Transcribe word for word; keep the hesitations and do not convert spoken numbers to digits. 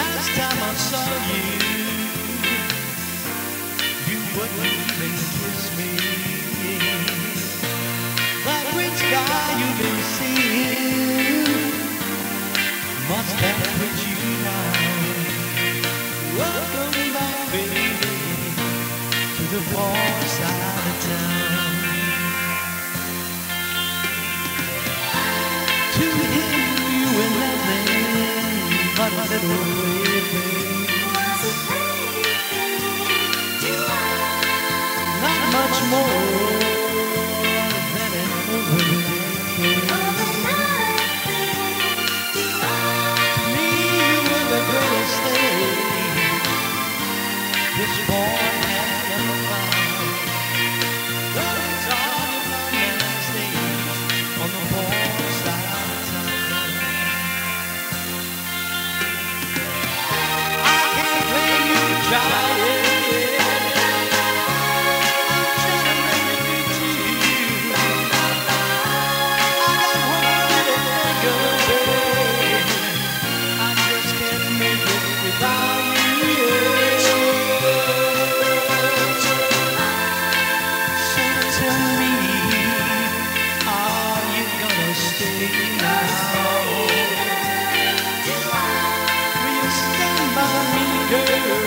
Last time I saw you, you wouldn't even kiss me. That green sky you've been seeing must have put you down. Welcome back, baby, to the far side of town. To him you were nothing but a little baby. Not much more than an overnight. To me you were the greatest thing this boy had ever found. Those are the last days on the far side of town. I can't blame you for trying. Girl